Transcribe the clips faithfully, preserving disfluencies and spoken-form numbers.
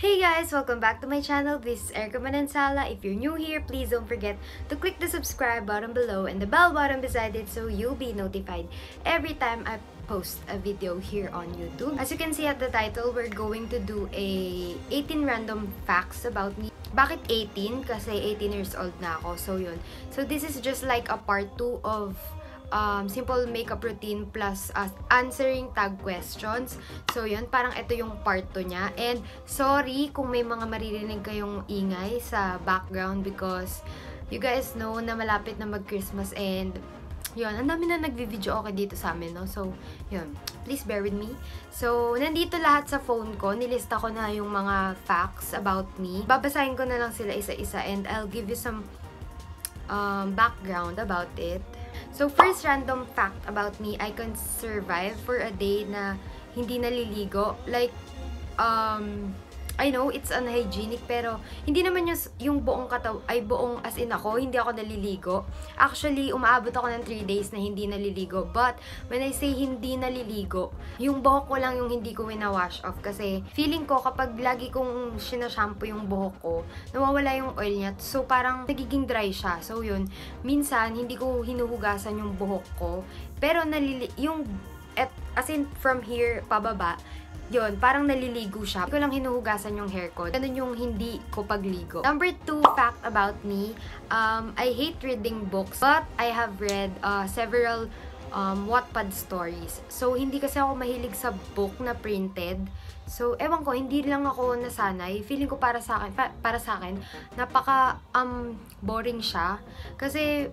Hey guys! Welcome back to my channel. This is Erica Manansala. If you're new here, please don't forget to click the subscribe button below and the bell button beside it so you'll be notified every time I post a video here on YouTube. As you can see at the title, we're going to do a eighteen random facts about me. Bakit eighteen? Kasi eighteen years old na ako. So yun. So this is just like a part two of Um, simple makeup routine plus uh, answering tag questions. So, yun. Parang ito yung part two niya. And, sorry kung may mga maririnig kayong ingay sa background because you guys know na malapit na mag-Christmas and yun, ang dami na nagvi-video okay dito sa amin, no? So, yun. Please bear with me. So, nandito lahat sa phone ko. Nilista ko na yung mga facts about me. Babasahin ko na lang sila isa-isa and I'll give you some um, background about it. So, first random fact about me, I can survive for a day na hindi naliligo. Like, um, I know, it's unhygienic, pero hindi naman yung, yung buong kataw, ay buong as in ako, hindi ako naliligo. Actually, umaabot ako ng three days na hindi naliligo. But, when I say hindi naliligo, yung buhok ko lang yung hindi ko wina-wash off. Kasi, feeling ko, kapag lagi kong sinashampoo yung buhok ko, nawawala yung oil niya. So, parang nagiging dry siya. So, yun. Minsan, hindi ko hinuhugasan yung buhok ko. Pero, nalili yung, at, as in, from here, pababa, yun, parang naliligo siya. Hindi ko lang hinuhugasan yung hair ko. Ganun yung hindi ko pagligo. Number two fact about me, um, I hate reading books, but I have read uh, several um, Wattpad stories. So, hindi kasi ako mahilig sa book na printed. So, ewan ko, hindi lang ako nasanay. Feeling ko para sa akin, pa, para sa akin, napaka um, boring siya. Kasi,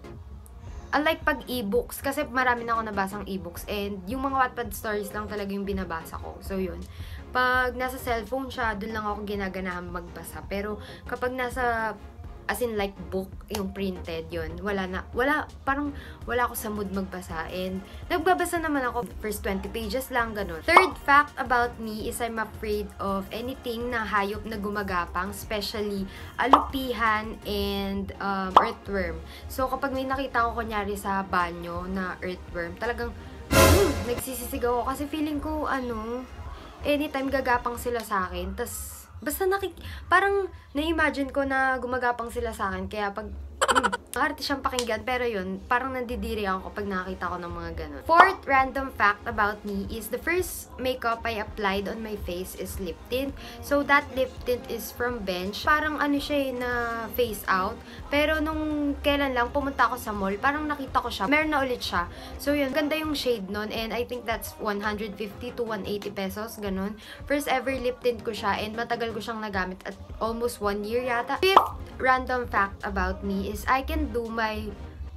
unlike pag e-books, kasi marami na ako nabasang e-books and yung mga Wattpad stories lang talaga yung binabasa ko. So, yun. Pag nasa cellphone siya, dun lang ako ginaganahan magbasa. Pero, kapag nasa, as in like book, yung printed, yun, wala na, wala, parang wala ako sa mood magbasa. And, nagbabasa naman ako, first twenty pages lang, ganun. Third fact about me is I'm afraid of anything na hayop na gumagapang, especially alupihan and um, earthworm. So, kapag may nakita ko kunyari sa banyo na earthworm, talagang, hmm, nagsisisigaw ako kasi feeling ko, ano, anytime gagapang sila sa akin, tas basta nakik... Parang na-imagine ko na gumagapang sila sa akin. Kaya pag... Hmm, arte siyang pakinggan. Pero yun, parang nandidiri ako kapag nakakita ko ng mga ganun. Fourth random fact about me is the first makeup I applied on my face is lip tint. So, that lip tint is from Bench. Parang ano siya eh, na face out. Pero nung kailan lang, pumunta ako sa mall, parang nakita ko siya. Meron na ulit siya. So, yun, ganda yung shade nun. And I think that's one hundred fifty to one eighty pesos. Ganun. First ever lip tint ko siya. And matagal ko siyang nagamit at almost one year yata. Fifth random fact about me is I can do my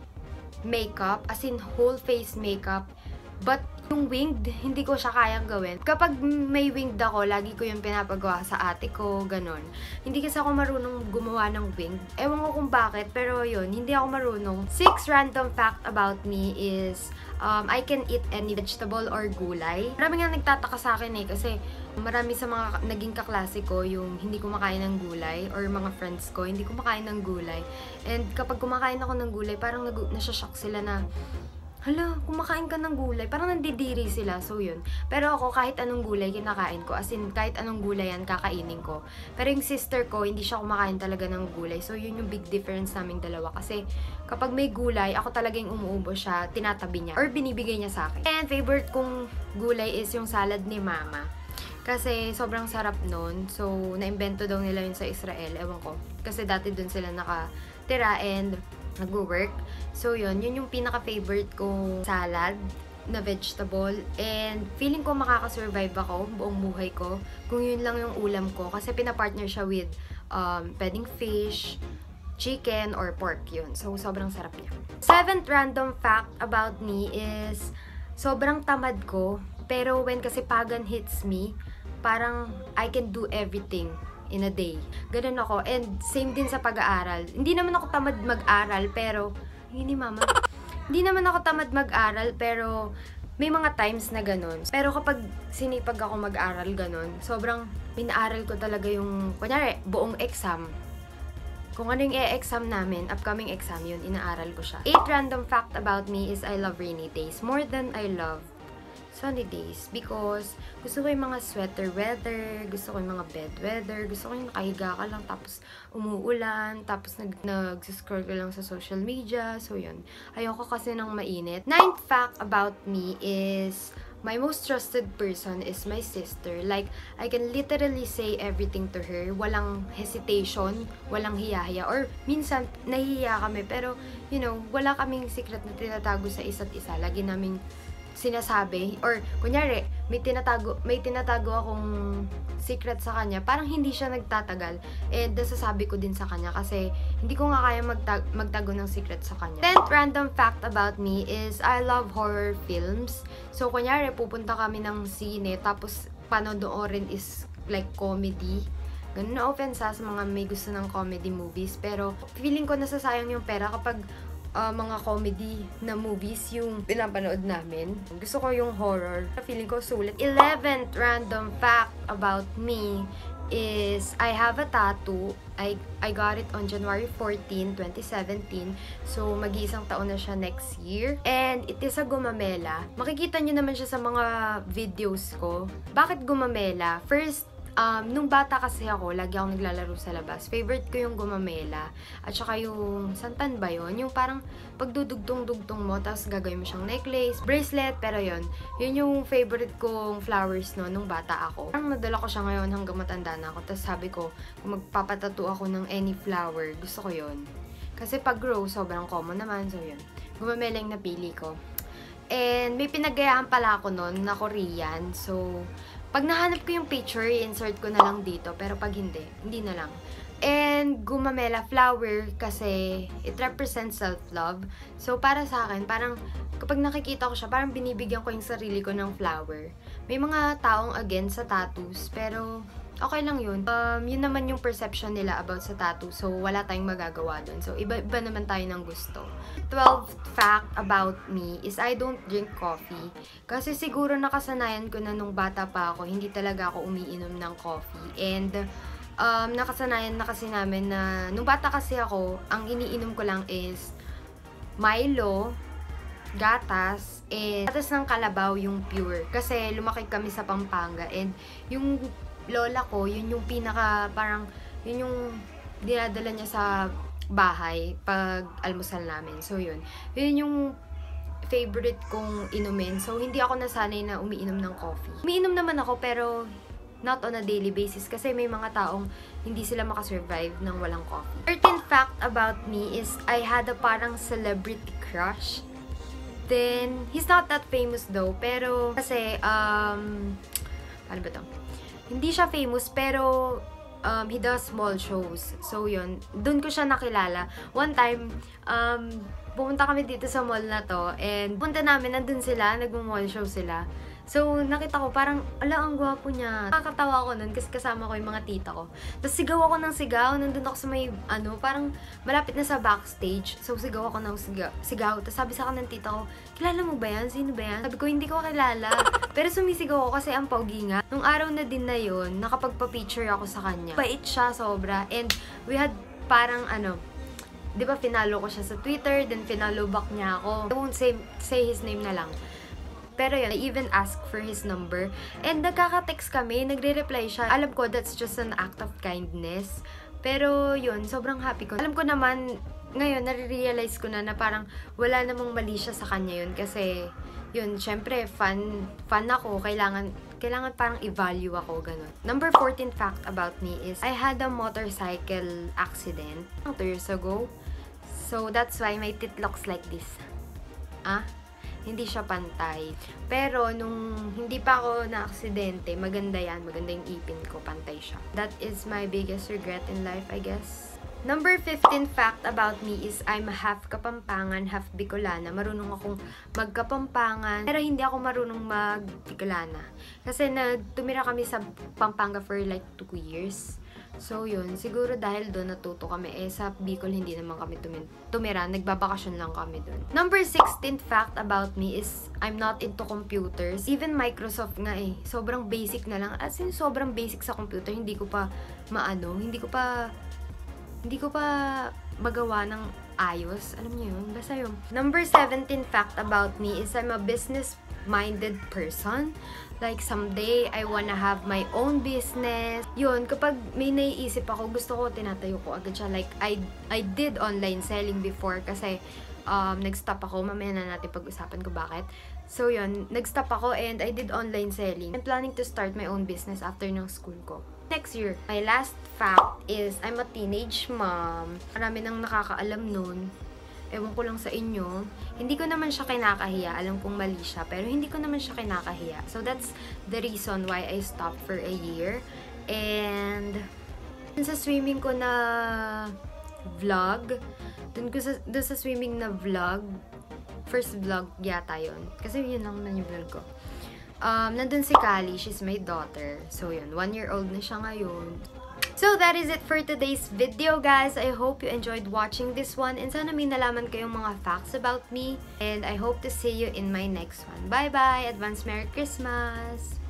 makeup, as in whole face makeup, but yung winged, hindi ko siya kayang gawin. Kapag may winged ako, lagi ko yung pinapagawa sa ate ko, ganon. Hindi kasi ako marunong gumawa ng winged. Ewan ko kung bakit, pero yun, hindi ako marunong. Sixth random fact about me is um, I can eat any vegetable or gulay. Marami nga nagtataka sa akin eh, kasi marami sa mga naging kaklase ko yung hindi kumakain ng gulay or mga friends ko, hindi kumakain ng gulay. And kapag kumakain ako ng gulay, parang nasya-shock sila na, hala, kumakain ka ng gulay. Parang nandidiri sila. So, yun. Pero ako, kahit anong gulay, kinakain ko. As in, kahit anong gulay yan, kakainin ko. Pero yung sister ko, hindi siya kumakain talaga ng gulay. So, yun yung big difference naming dalawa. Kasi, kapag may gulay, ako talaga yung umuubo siya, tinatabi niya. Or binibigay niya sa akin. And favorite kong gulay is yung salad ni Mama. Kasi, sobrang sarap nun. So, naimbento daw nila yun sa Israel. Ewan ko. Kasi dati dun sila nakatira and nag-work. So, yun. Yun yung pinaka-favorite kong salad na vegetable. And, feeling ko makakasurvive ako buong buhay ko kung yun lang yung ulam ko. Kasi, pinapartner siya with um, pwedeng fish, chicken, or pork yun. So, sobrang sarap niya. Seventh random fact about me is sobrang tamad ko. Pero, when kasi pagan hits me, parang I can do everything in a day. Ganun ako. And same din sa pag-aaral. Hindi naman ako tamad mag-aral, pero, hindi mama. Hindi naman ako tamad mag-aral, pero may mga times na ganun. Pero kapag sinipag ako mag-aral ganun, sobrang pinaaral ko talaga yung, kunyari, buong exam. Kung ano yung e-exam namin, upcoming exam yun, inaaral ko siya. Eighth random fact about me is I love rainy days more than I love sunny days because gusto ko yung mga sweater weather, gusto ko yung mga bed weather, gusto ko yung nakahiga ka lang tapos umuulan, tapos nag nag-scroll ka lang sa social media. So, yun. Ayoko kasi ng mainit. Ninth fact about me is my most trusted person is my sister. Like, I can literally say everything to her. Walang hesitation, walang hiya-hiya. Or, minsan, nahihiya kami. Pero, you know, wala kaming secret na tinatago sa isa't isa. Lagi naming sinasabi. Or, kunyari, may tinatago, may tinatago akong secret sa kanya. Parang hindi siya nagtatagal. And, nasasabi ko din sa kanya. Kasi, hindi ko nga kaya magtag magtago ng secret sa kanya. Tenth random fact about me is I love horror films. So, kunyari, pupunta kami ng sine, tapos panodoorin is like comedy. Ganun na offense sa mga may gusto ng comedy movies. Pero, feeling ko nasasayang yung pera kapag uh, mga comedy na movies yung pinapanood namin. Gusto ko yung horror. Feeling ko sulit. Eleventh random fact about me is I have a tattoo. I I got it on January fourteenth, twenty seventeen. So, mag-iisang taon na siya next year. And it is a gumamela. Makikita nyo naman siya sa mga videos ko. Bakit gumamela? First, Um, nung bata kasi ako, lagi akong naglalaro sa labas. Favorite ko yung gumamela. At saka yung, santan ba yun? Yung parang pagdudugtong-dugtong mo, tapos gagawin mo siyang necklace, bracelet, pero yun. Yun yung favorite kong flowers no, nung bata ako. Parang nadala ko siya ngayon hanggang matanda na ako. Tapos sabi ko, kung magpapatattoo ako ng any flower, gusto ko yun. Kasi pag grow, sobrang common naman. So yun, gumamela yung napili ko. And may pinagayahan pala ako nun na Korean. So, pag nahanap ko yung picture, i-insert ko na lang dito. Pero pag hindi, hindi na lang. And gumamela flower kasi it represents self-love. So, para sa akin, parang kapag nakikita ko siya, parang binibigyan ko yung sarili ko ng flower. May mga taong against sa tattoos, pero okay lang yun. Um, yun naman yung perception nila about sa tattoo. So, wala tayong magagawa dun. So, iba-iba naman tayo ng gusto. twelfth fact about me is I don't drink coffee. Kasi siguro nakasanayan ko na nung bata pa ako, hindi talaga ako umiinom ng coffee. And, um, nakasanayan na kasi namin na, nung bata kasi ako, ang iniinom ko lang is Milo, gatas, and gatas ng kalabaw yung pure. Kasi lumaki kami sa Pampanga. And, yung lola ko, yun yung pinaka, parang, yun yung dinadala niya sa bahay pag almusal namin. So, yun. Yun yung favorite kong inumin. So, hindi ako nasanay na umiinom ng coffee. Umiinom naman ako, pero not on a daily basis kasi may mga taong hindi sila makasurvive ng walang coffee. thirteenth fact about me is I had a parang celebrity crush. Then, he's not that famous though, pero kasi, um, ano ba to? Hindi siya famous, pero um, he does small shows. So, yun. Doon ko siya nakilala. One time, um, pumunta kami dito sa mall na to. And punta namin, nandun sila, nagmo-mall show sila. So, nakita ko, parang, ala, ang gwapo niya. Nakakatawa ako nun kasi kasama ko yung mga tita ko. Tapos, sigaw ako ng sigaw. Nandun ako sa may, ano, parang malapit na sa backstage. So, sigaw ako ng sigaw. sigaw. Tapos, sabi sa akin ng tita ko, kilala mo ba yan? Sino ba yan? Sabi ko, hindi ko kilala. Pero sumisigaw ako kasi ang pogi nga. Nung araw na din na yun, nakapagpa-picture ako sa kanya. Bait siya, sobra. And, we had parang, ano, di ba, finalo ko siya sa Twitter, then finalo back niya ako. I won't say, say his name na lang. Pero yun, I even asked for his number. And nagkaka-text kami, nagre-reply siya. Alam ko, that's just an act of kindness. Pero yun, sobrang happy ko. Alam ko naman, ngayon, nare-realize ko na na parang wala namang mali siya sa kanya yun. Kasi, yun, syempre, fan, fan ako. Kailangan, kailangan parang i-value ako, ganun. Number fourteen fact about me is, I had a motorcycle accident two years ago. So, that's why my teeth looks like this. Ah? Hindi siya pantay. Pero, nung hindi pa ako na-aksidente, maganda yan. Maganda yung ipin ko. Pantay siya. That is my biggest regret in life, I guess. Number fifteen fact about me is I'm half Kapampangan, half Bicolana. Marunong akong magkapampangan, pero hindi ako marunong mag-Bicolana. Kasi nagtumira kami sa Pampanga for like two years. So, yun. Siguro dahil doon natuto kami. Eh, sa Bicol, hindi naman kami tumira. Nagbabakasyon lang kami doon. Number sixteen fact about me is I'm not into computers. Even Microsoft nga eh. Sobrang basic na lang. As in, sobrang basic sa computer. Hindi ko pa maano. Hindi ko pa hindi ko pa magawa ng ayos. Alam niyo yun? Basta yun. Number seventeen fact about me is I'm a business minded person. Like, someday, I wanna have my own business. Yun, kapag may naiisip ako, gusto ko, tinatayo ko agad siya. Like, I, I did online selling before kasi um, nag-stop ako. Mamaya na natin pag-usapan ko bakit. So, yun, nag-stop ako and I did online selling. I'm planning to start my own business after ng school ko. Next year, my last fact is I'm a teenage mom. Marami nang nakakaalam nun. Ewan ko lang sa inyo, hindi ko naman siya kinakahiya. Alam kong mali siya, pero hindi ko naman siya kinakahiya. So, that's the reason why I stopped for a year. And, dun sa swimming ko na vlog, dun, ko sa, dun sa swimming na vlog, first vlog yata yun. Kasi yun lang naman yung vlog ko. Um, nandun si Kali, she's my daughter. So, yun, one year old na siya ngayon. So, that is it for today's video, guys. I hope you enjoyed watching this one. And sana may nalaman kayong mga facts about me. And I hope to see you in my next one. Bye-bye! Advance Merry Christmas!